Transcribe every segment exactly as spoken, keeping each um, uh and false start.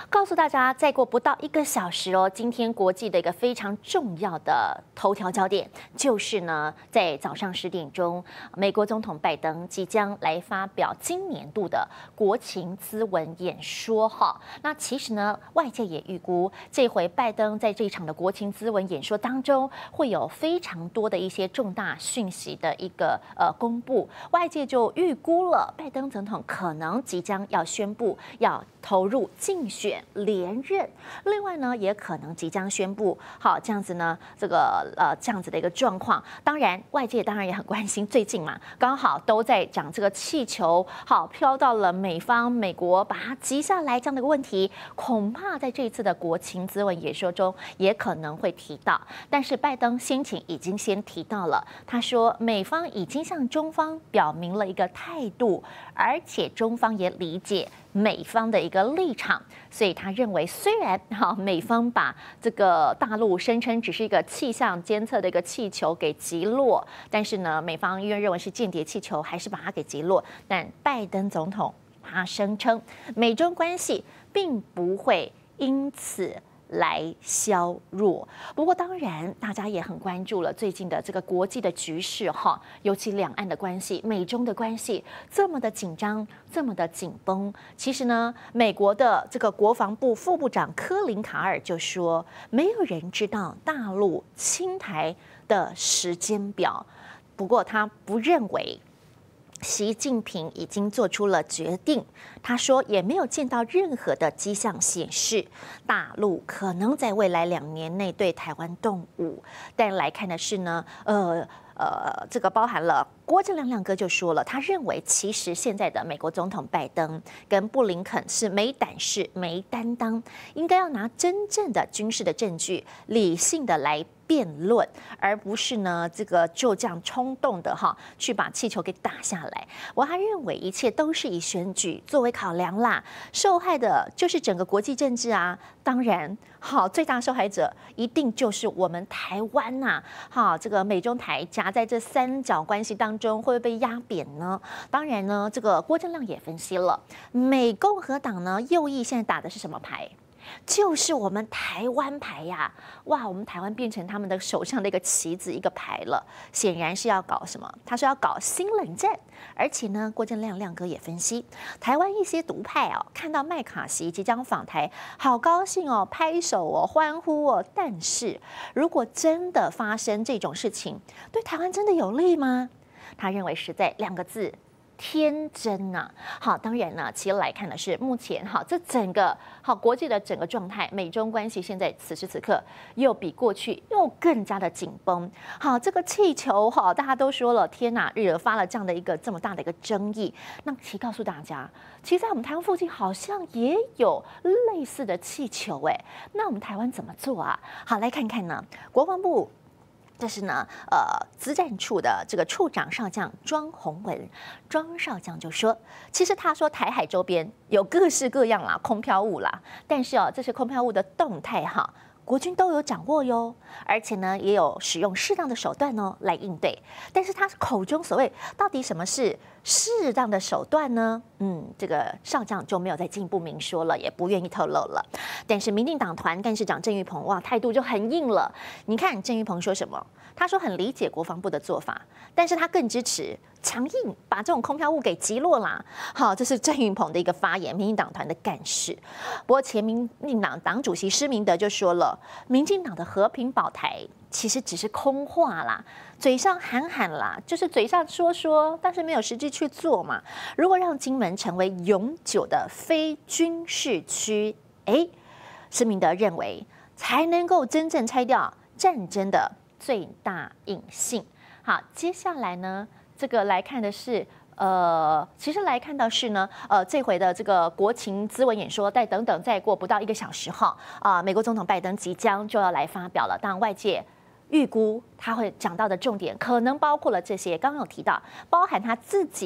告诉大家，再过不到一个小时哦，今天国际的一个非常重要的头条焦点，就是呢，在早上十点钟，美国总统拜登即将来发表今年度的国情咨文演说哈。那其实呢，外界也预估，这回拜登在这一场的国情咨文演说当中，会有非常多的一些重大讯息的一个呃公布。外界就预估了，拜登总统可能即将要宣布要投入竞选连任，另外呢，也可能即将宣布，好这样子呢，这个呃这样子的一个状况。当然，外界当然也很关心，最近嘛，刚好都在讲这个气球，好飘到了美方，美国把它击下来这样的一个问题，恐怕在这一次的国情咨文演说中也可能会提到。但是拜登先前已经先提到了，他说美方已经向中方表明了一个态度，而且中方也理解美方的一个立场，所以他认为，虽然哈美方把这个大陆声称只是一个气象监测的一个气球给击落，但是呢，美方因为认为是间谍气球，还是把它给击落。但拜登总统他声称，美中关系并不会因此来削弱。不过，当然大家也很关注了最近的这个国际的局势哈，尤其两岸的关系、美中的关系这么的紧张、这么的紧绷。其实呢，美国的这个国防部副部长科林卡尔就说，没有人知道大陆侵台的时间表。不过，他不认为习近平已经做出了决定，他说也没有见到任何的迹象显示大陆可能在未来两年内对台湾动武。但来看的是呢，呃呃，这个包含了郭正亮亮哥就说了，他认为其实现在的美国总统拜登跟布林肯是没胆识、没担当，应该要拿真正的军事的证据，理性的来辩论，而不是呢这个就这样冲动的哈去把气球给打下来。我还认为一切都是以选举作为考量啦，受害的就是整个国际政治啊。当然，好最大受害者一定就是我们台湾呐、啊。好，这个美中台夹在这三角关系当中，会不会被压扁呢？当然呢，这个郭正亮也分析了，美共和党呢右翼现在打的是什么牌？就是我们台湾牌呀！哇，我们台湾变成他们的手上的一个棋子、一个牌了。显然是要搞什么？他说要搞新冷战。而且呢，郭正亮亮哥也分析，台湾一些独派哦，看到麦卡锡即将访台，好高兴哦，拍手哦，欢呼哦。但是如果真的发生这种事情，对台湾真的有利吗？他认为实在两个字。天真呐、啊，好，当然呢，其实来看的是目前好这整个好国际的整个状态，美中关系现在此时此刻又比过去又更加的紧绷。好，这个气球哈，大家都说了，天哪，惹发了这样的一个这么大的一个争议。那其实告诉大家，其实在我们台湾附近好像也有类似的气球哎，那我们台湾怎么做啊？好，来看看呢，国防部。这是呢，呃，资战处的这个处长少将庄宏文，庄少将就说，其实他说台海周边有各式各样啦，空飘物啦，但是哦，这些空飘物的动态哈。国军都有掌握哟，而且呢，也有使用适当的手段哦来应对。但是他口中所谓到底什么是适当的手段呢？嗯，这个少将就没有再进一步明说了，也不愿意透露了。但是民进党团干事长郑玉鹏哇，态度就很硬了。你看郑玉鹏说什么？他说很理解国防部的做法，但是他更支持强硬把这种空飘物给击落啦。好，这是郑玉鹏的一个发言，民进党团的干事。不过前民进党党主席施明德就说了，民进党的和平保台其实只是空话啦，嘴上喊喊啦，就是嘴上说说，但是没有实际去做嘛。如果让金门成为永久的非军事区，哎，施明德认为才能够真正拆掉战争的最大隐性。好，接下来呢，这个来看的是。呃，其实来看到是呢，呃，这回的这个国情咨文演说，再等等，再过不到一个小时哈，啊、呃，美国总统拜登即将就要来发表了。当然，外界预估他会讲到的重点，可能包括了这些，刚刚有提到，包含他自己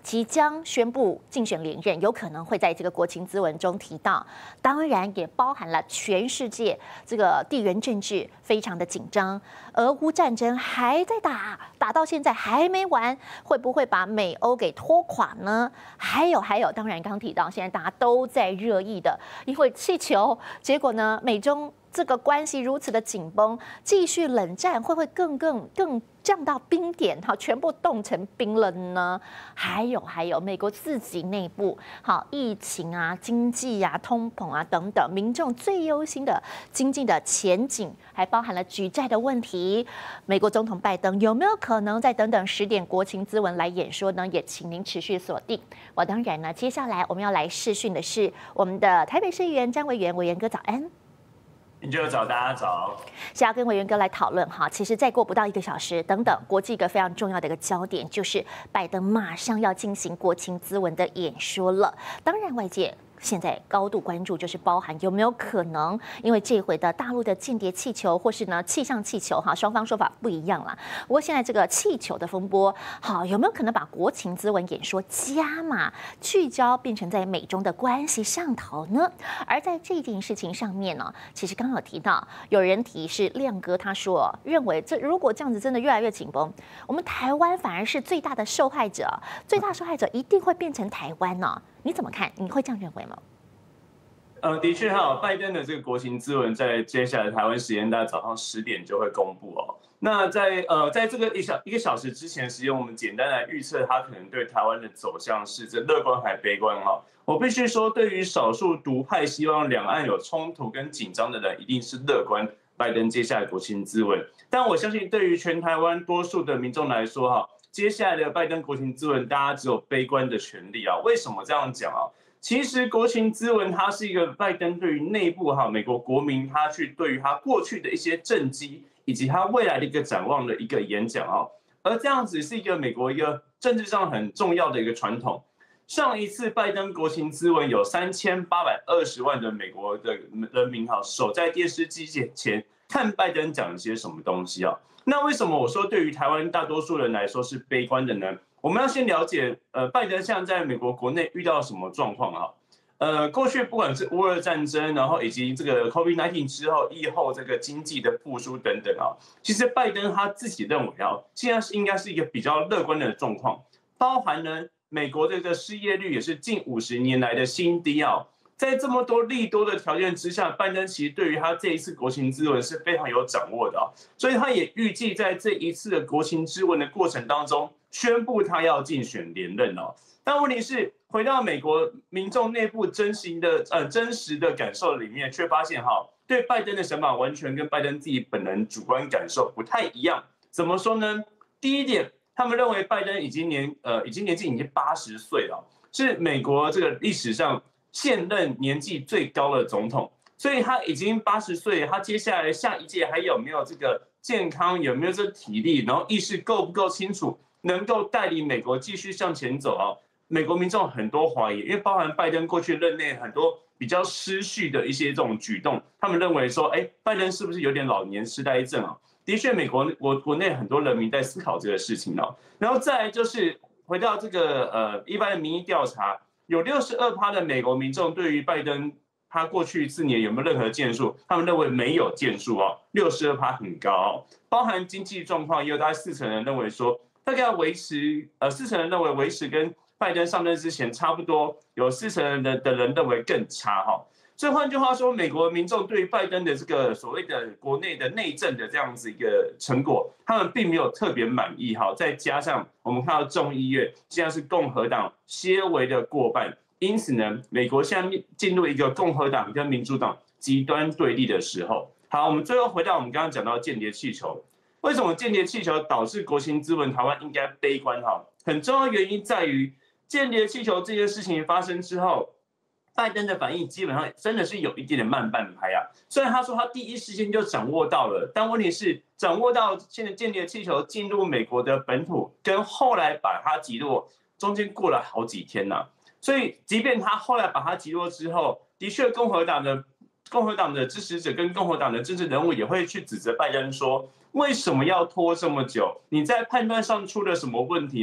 即将宣布竞选连任，有可能会在这个国情咨文中提到，当然也包含了全世界这个地缘政治非常的紧张，俄乌战争还在打，打到现在还没完，会不会把美欧给拖垮呢？还有还有，当然刚刚提到，现在大家都在热议的，因为气球，结果呢，美中这个关系如此的紧绷，继续冷战会不会更更更降到冰点？好，全部冻成冰了呢？还有还有，美国自己内部好疫情啊、经济啊、通膨啊等等，民众最忧心的经济的前景，还包含了举债的问题。美国总统拜登有没有可能在等等十点国情咨文来演说呢？也请您持续锁定。我当然呢，接下来我们要来视讯的是我们的台北市议员张维元，委员哥早安。 你就早，大家早。 想要跟委员哥来讨论哈，其实再过不到一个小时，等等，国际一个非常重要的一个焦点就是拜登马上要进行国情咨文的演说了。当然，外界现在高度关注就是包含有没有可能，因为这回的大陆的间谍气球或是呢气象气球哈，双方说法不一样啦。不过现在这个气球的风波，好有没有可能把国情咨文演说加码聚焦变成在美中的关系上头呢？而在这件事情上面呢，其实刚刚有提到，有人提是亮哥他说认为这如果这样子真的越来越紧绷，我们台湾反而是最大的受害者，最大受害者一定会变成台湾呢？你怎么看？你会这样认为吗？ 呃，的确哈，拜登的这个国情咨文在接下来台湾时间大概早上十点就会公布哦。那在呃，在这个一小一个小时之前时间，我们简单来预测，它可能对台湾的走向是这乐观还悲观哈。我必须说，对于少数独派希望两岸有冲突跟紧张的人，一定是乐观拜登接下来国情咨文。但我相信，对于全台湾多数的民众来说哈，接下来的拜登国情咨文，大家只有悲观的权利啊。为什么这样讲啊？其实国情咨文它是一个拜登对于内部哈美国国民他去对于他过去的一些政绩以及他未来的一个展望的一个演讲啊，而这样子是一个美国一个政治上很重要的一个传统。上一次拜登国情咨文有三千八百二十万的美国的人民哈守在电视机前看拜登讲了些什么东西啊？那为什么我说对于台湾大多数人来说是悲观的呢？我们要先了解，呃，拜登现在在美国国内遇到什么状况啊？呃，过去不管是乌俄战争，然后以及这个 COVID 十九 之后，疫后这个经济的复苏等等啊，其实拜登他自己认为啊，现在是应该是一个比较乐观的状况，包含呢美国这个失业率也是近五十年来的新低啊。在这么多利多的条件之下，拜登其实对于他这一次国情咨文是非常有掌握的啊，所以他也预计在这一次的国情咨文的过程当中，宣布他要竞选连任哦。但问题是，回到美国民众内部真实的呃真实的感受里面，却发现哈，对拜登的想法完全跟拜登自己本人主观感受不太一样。怎么说呢？第一点，他们认为拜登已经年呃已经年纪已经八十岁了，是美国这个历史上现任年纪最高的总统，所以他已经八十岁，他接下来下一届还有没有这个健康，有没有这体力，然后意识够不够清楚，能够带领美国继续向前走啊？美国民众很多怀疑，因为包含拜登过去任内很多比较失序的一些这种举动，他们认为说，哎，拜登是不是有点老年痴呆症啊？的确，美国国国内很多人民在思考这个事情哦。然后再来就是回到这个呃一般的民意调查。有六十二趴的美国民众对于拜登他过去四年有没有任何建树，他们认为没有建树哦，六十二趴很高哦。包含经济状况，也有大概四成人认为说，大概要维持，呃，四成人认为维持跟拜登上任之前差不多，有四成人的的人认为更差哈。所以换句话说，美国民众对于拜登的这个所谓的国内的内政的这样子一个成果，他们并没有特别满意哈。再加上我们看到众议院现在是共和党些微的过半，因此呢，美国现在进入一个共和党跟民主党极端对立的时候。好，我们最后回到我们刚刚讲到间谍气球，为什么间谍气球导致国情咨文台湾应该悲观哈？很重要的原因在于间谍气球这件事情发生之后，拜登的反应基本上真的是有一点点慢半拍啊。虽然他说他第一时间就掌握到了，但问题是掌握到现在间谍气球进入美国的本土，跟后来把它击落，中间过了好几天呐、啊。所以，即便他后来把它击落之后，的确共和党的共和党的支持者跟共和党的政治人物也会去指责拜登说，为什么要拖这么久？你在判断上出了什么问题吗？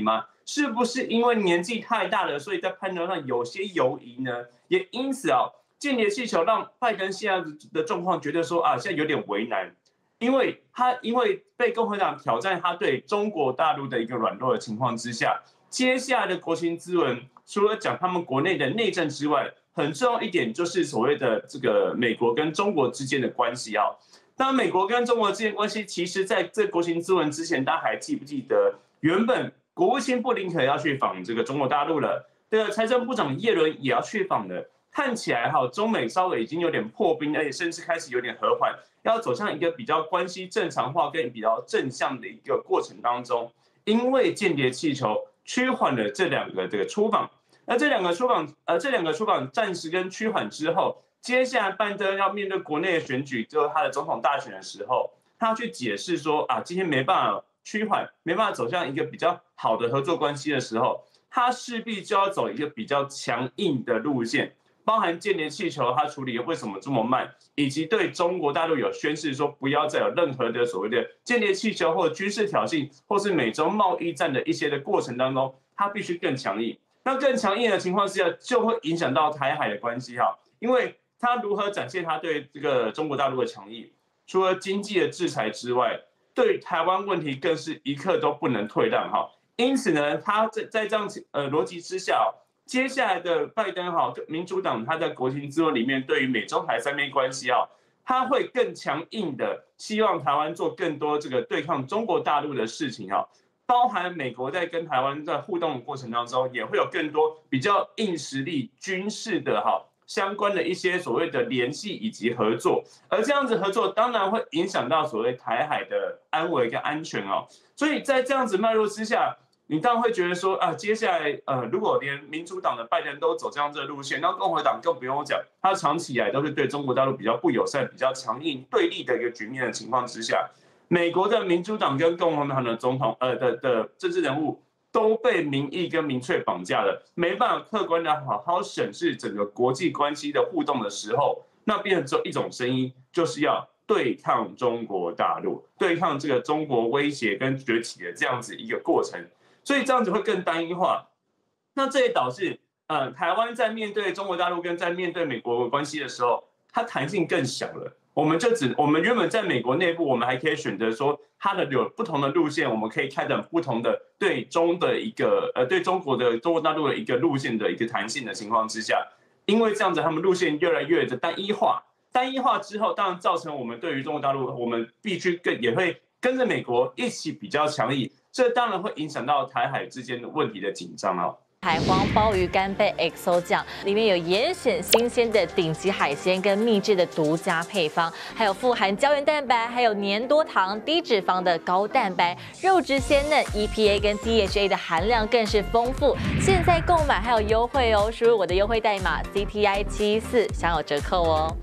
是不是因为年纪太大了，所以在判断上有些犹疑呢？也因此啊，间谍气球让拜登现在的状况觉得说啊，现在有点为难，因为他因为被共和党挑战他对中国大陆的一个软弱的情况之下，接下来的国情咨文除了讲他们国内的内政之外，很重要一点就是所谓的这个美国跟中国之间的关系啊。当然，美国跟中国之间关系，其实在这国情咨文之前，大家还记不记得，原本国务卿布林肯要去访这个中国大陆了，这个财政部长耶伦也要去访了。看起来哈，中美稍微已经有点破冰，而且甚至开始有点和缓，要走向一个比较关系正常化跟比较正向的一个过程当中。因为间谍气球趋缓了这两个这个出访，那这两个出访，呃，这两个出访暂时跟趋缓之后，接下来拜登要面对国内的选举，就是他的总统大选的时候，他要去解释说啊，今天没办法趋缓，没办法走向一个比较好的合作关系的时候，他势必就要走一个比较强硬的路线。包含间谍气球，它处理为什么这么慢，以及对中国大陆有宣示说不要再有任何的所谓的间谍气球或者军事挑衅，或是美中贸易战的一些的过程当中，它必须更强硬。那更强硬的情况之下，就会影响到台海的关系哈，因为它如何展现它对这个中国大陆的强硬，除了经济的制裁之外，对台湾问题更是一刻都不能退让哈。因此呢，他在在这样呃逻辑之下。接下来的拜登哈，民主党他在国情咨文里面对于美中台三边关系啊，他会更强硬的希望台湾做更多这个对抗中国大陆的事情啊，包含美国在跟台湾在互动的过程当中，也会有更多比较硬实力军事的哈相关的一些所谓的联系以及合作，而这样子合作当然会影响到所谓台海的安危跟安全哦，所以在这样子脉络之下。你当然会觉得说啊，接下来呃，如果连民主党的拜登都走这样子的路线，那共和党更不用讲，他长期以来都是对中国大陆比较不友善、比较强硬对立的一个局面的情况之下，美国的民主党跟共和党的总统呃的的政治人物都被民意跟民粹绑架了，没办法客观的好好审视整个国际关系的互动的时候，那变成只有一种声音，就是要对抗中国大陆，对抗这个中国威胁跟崛起的这样子一个过程。所以这样子会更单一化，那这也导致，呃，台湾在面对中国大陆跟在面对美国关系的时候，它弹性更小了。我们就只，我们原本在美国内部，我们还可以选择说，它的有不同的路线，我们可以开展不同的对中的一个，呃，对中国的中国大陆的一个路线的一个弹性的情况之下，因为这样子，他们路线越来越的单一化，单一化之后，当然造成我们对于中国大陆，我们必须更也会跟着美国一起比较强硬。这当然会影响到台海之间的问题的紧张哦。 海皇鲍鱼干贝 X O 酱里面有严选新鲜的顶级海鲜跟秘制的独家配方，还有富含胶原蛋白，还有粘多糖、低脂肪的高蛋白，肉质鲜嫩 ，E P A 跟 D H A 的含量更是丰富。现在购买还有优惠哦，输入我的优惠代码 C T I 七四享有折扣哦。